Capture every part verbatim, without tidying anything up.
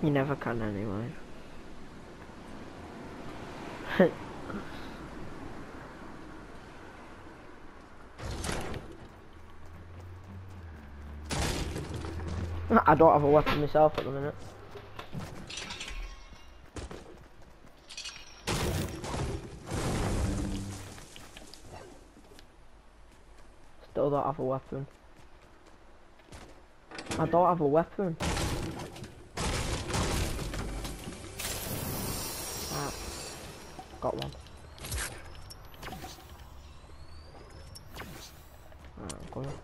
You never can anyway. I don't have a weapon myself at the minute. Still don't have a weapon. I don't have a weapon. Ah, got one. Alright, I'm coming.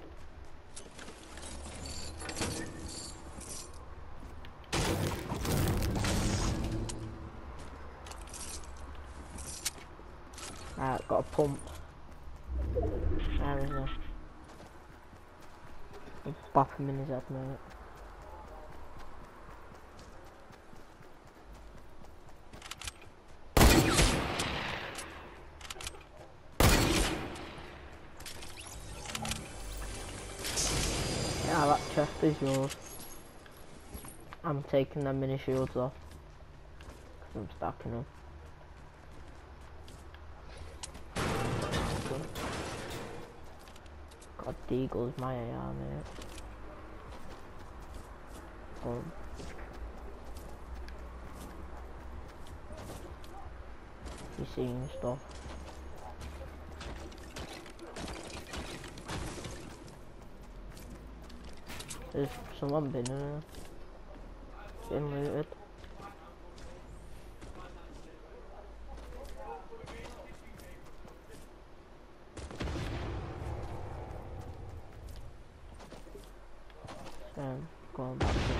Alright, got a pump. There is a... Bop him in his head, mate. Yeah, that chest is yours. I'm taking them mini shields off. Cause I'm stacking them. God, Deagle's my A R, mate. Oh. He's seeing stuff. There's someone been in there. Been looted. Um, going back to the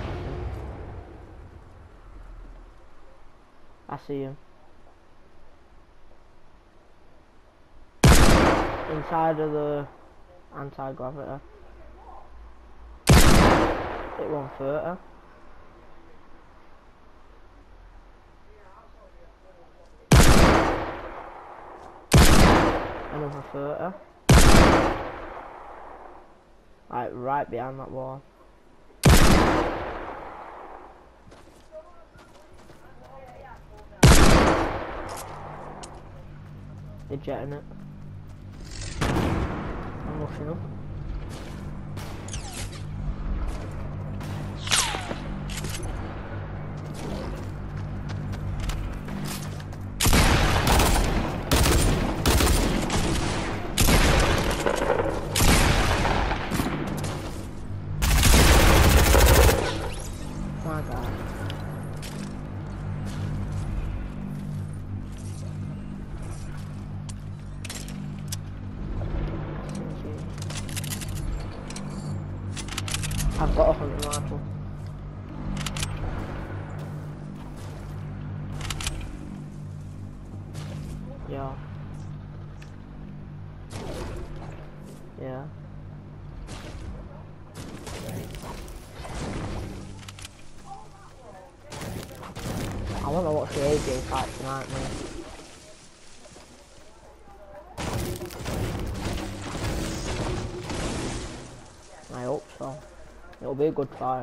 I see him. Inside of the anti-gravity. Hit one thirty. Another thirty. Right, right behind that wall. They're jetting it. I'm rushing up. My God. I've got a hunting rifle. Yeah. Yeah. I wanna watch the A J fight tonight, man. I hope so. It'll be a good fight.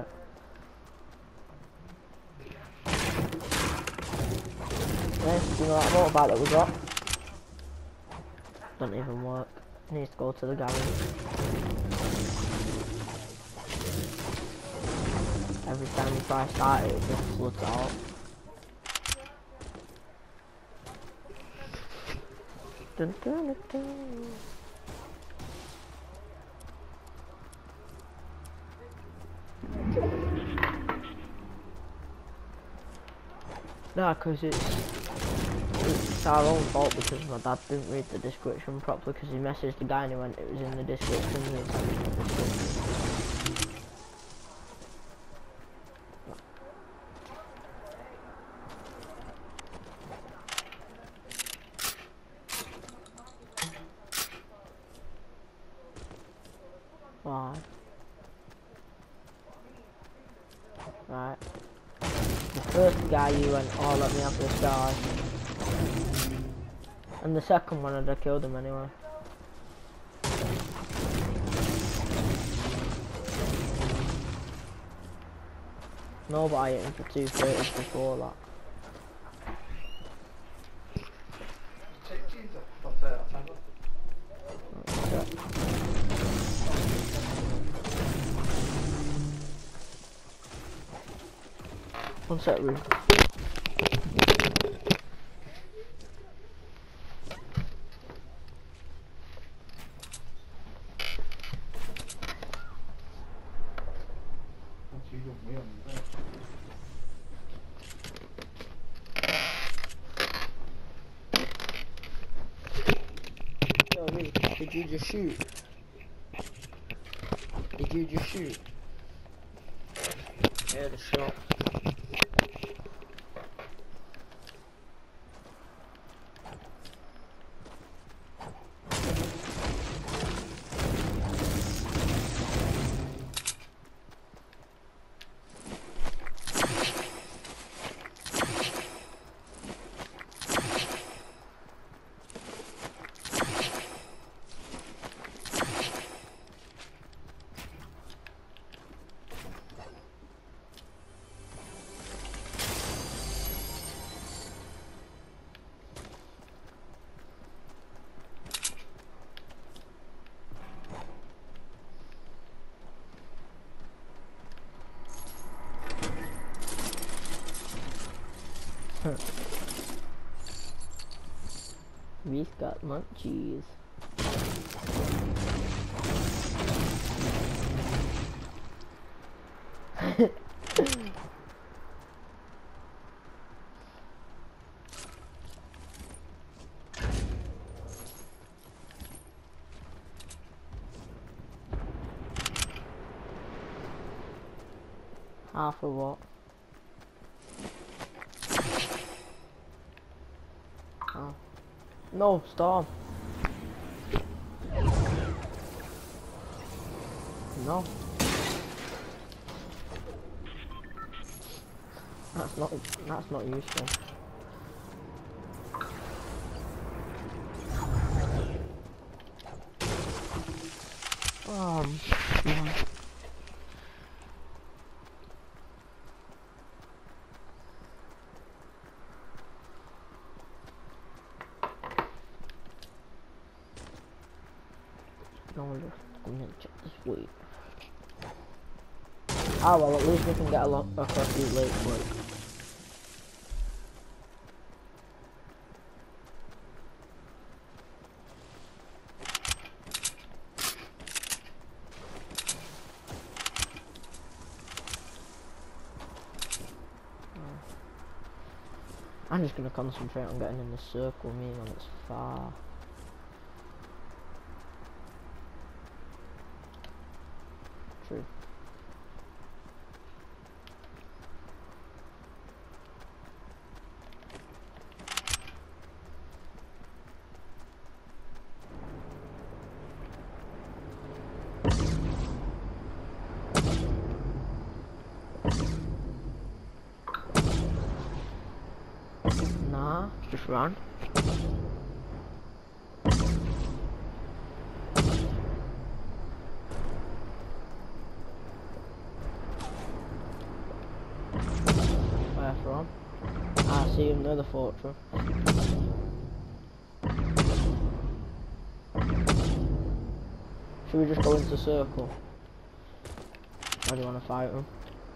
Yes, you know that motorbike that we got? Doesn't even work. Needs to go to the garage. Every time we try to start it, it just floods out. Dun, dun, dun, dun. No, because it's, it's our own fault because my dad didn't read the description properly because he messaged the guy and he went, it was in the description. And he sent me the description. Why? Right. The first guy you went, oh let me have this guy. And the second one I'd have killed him anyway. No, but I hit him for two thirty before that. One sec, room. Yo, Reed, did you just shoot? Did you just shoot? Yeah, the shot. We've got munchies. Half of what? Oh. No, storm. No. That's not that's not useful. Um yeah. No wonder I'm gonna check this weight. Ah well, at least we can get a lot across these lakes, like. I'm just gonna concentrate on getting in the circle, me when it's far. True. Nah, just run. Where from? I see him near the fortress. Should we just go into the circle? Or do you want to fight him?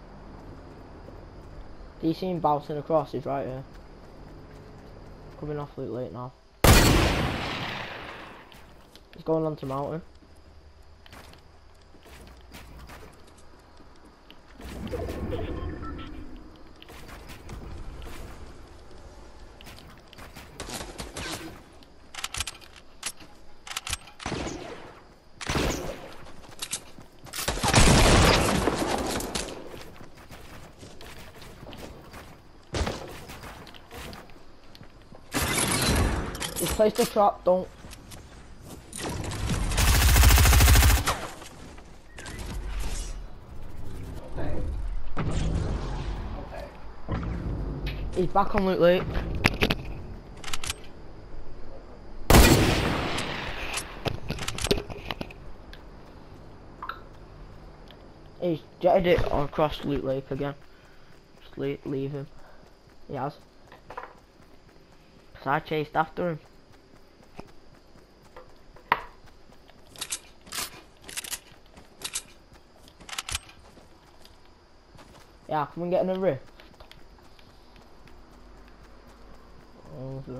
Do you see him bouncing across? He's right here. Coming off Loot Lake now. He's going onto mountain. He's placed a trap, don't. Okay. Okay. He's back on Loot Lake. He's jetted it across Loot Lake again. just leave, leave him. He has. Cause I chased after him. Yeah, come and get in a rift. Over.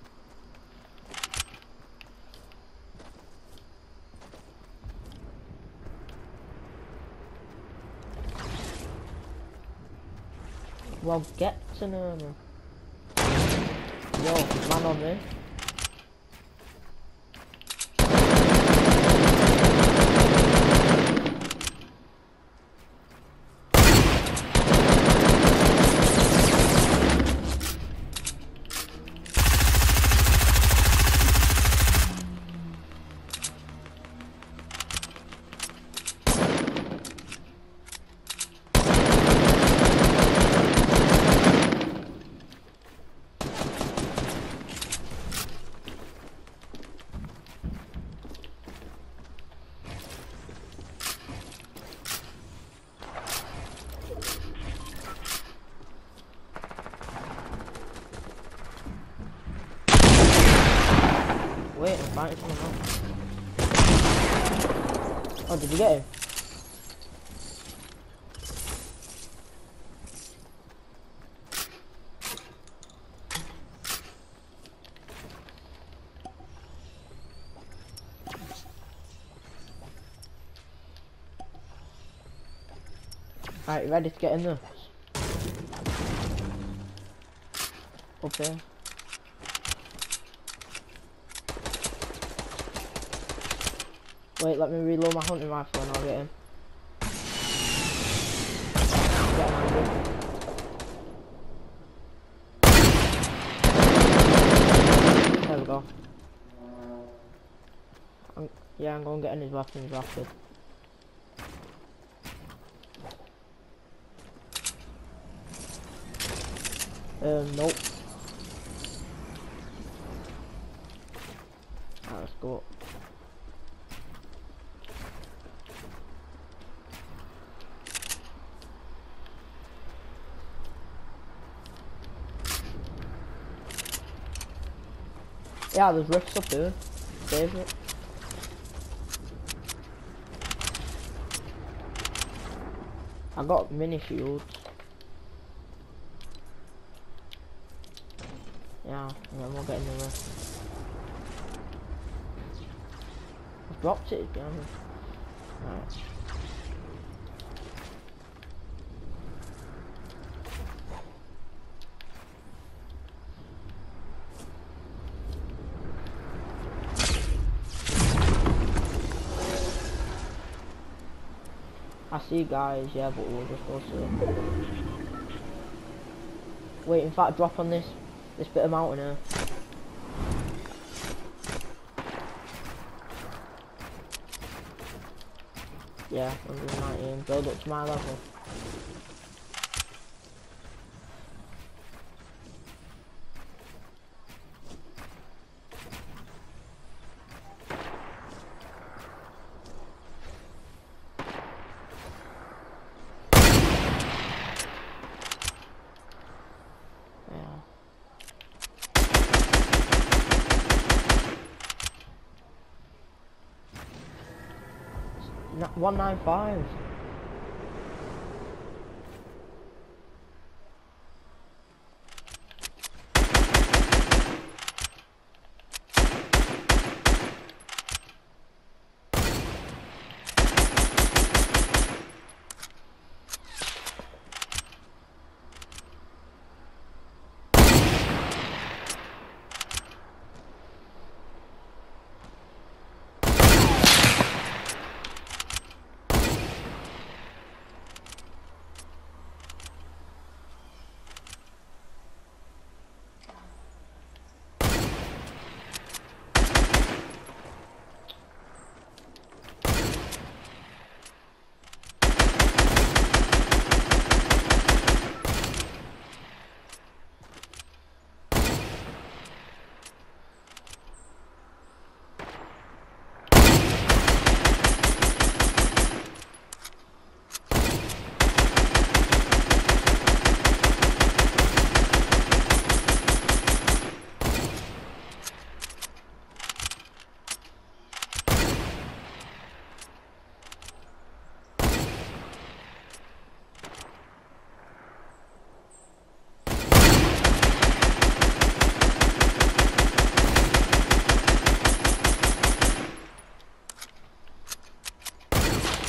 Well, get to know me. Yo, man on me. Wait, I'm fighting someone else. Oh, did you get him? Alright, you ready to get in there? Up here. Wait, let me reload my hunting rifle and I'll get him. Get him, Andy. There we go. I'm, yeah, I'm going to get in his weapons after. Um, nope. Alright, let's go up. Yeah, there's rifts up there. Save it. I got mini shields. Yeah, and then we'll get in the rift. I've dropped it behind me. Alright. I see guys, yeah, but we'll just go to it. Wait, in fact, drop on this, this bit of mountain here. Yeah, one nineteen, build up to my level. one nine five.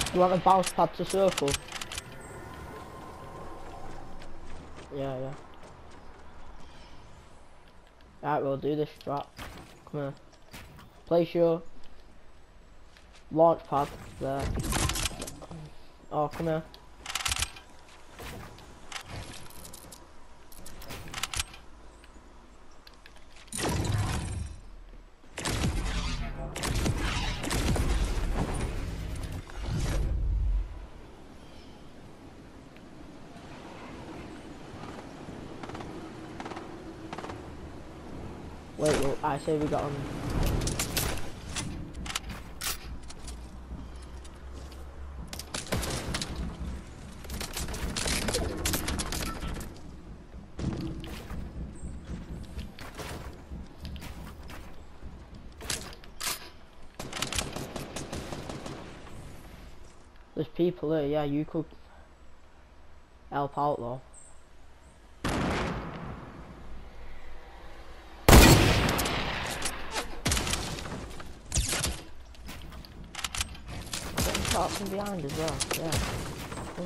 You want a bounce pad to circle? Yeah, yeah. Right, we'll do this strat. Come here. Place your launch pad there. Oh, come here. Wait, well, I say we got him. There's people here, yeah, you could help out though. Shot from behind as well, yeah. Mm.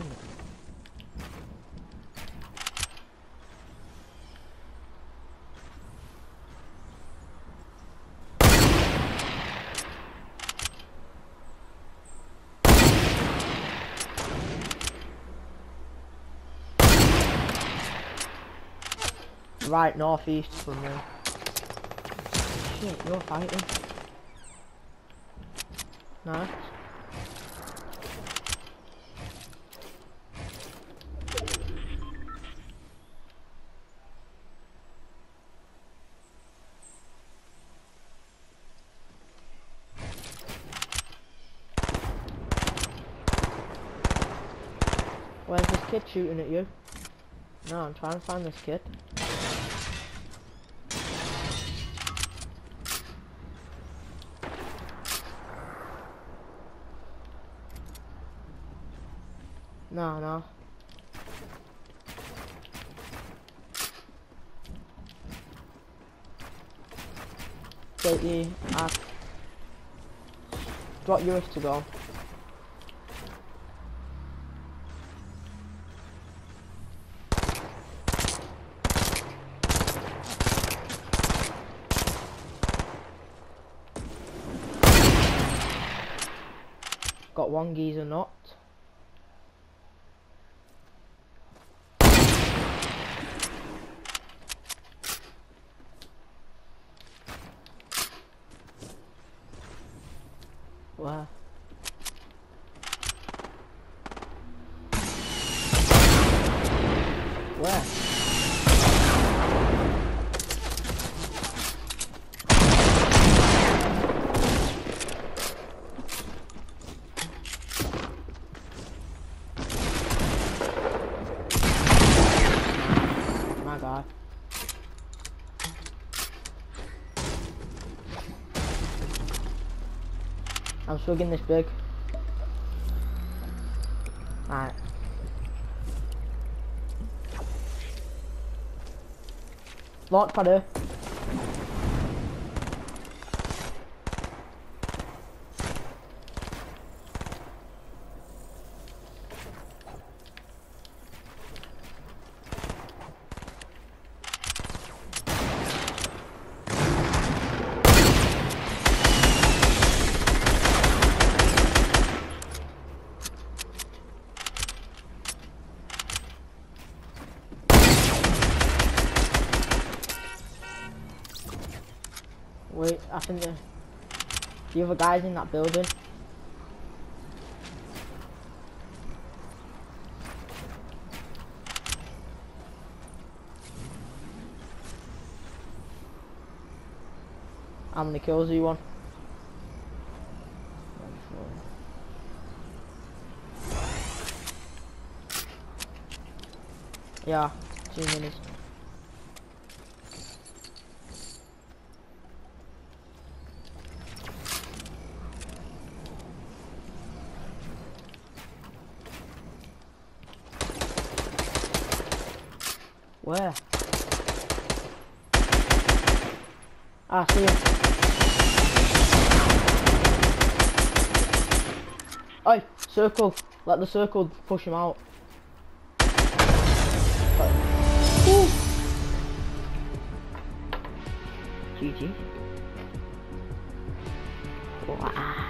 Right northeast from me. Shit, you're fighting. Nice. Where's this kid shooting at you? No, I'm trying to find this kid. No, no. Take the axe. Drop yours to go. Got one geezer knocked. Wow. Where? My God. I'm swigging this big. Alright. Launch pad here. Wait, I think the, the other guy's in that building. How many kills do you want? Yeah, two minutes. Where? Ah, see him. Oi, circle. Let the circle push him out. Ooh. G G. Wow.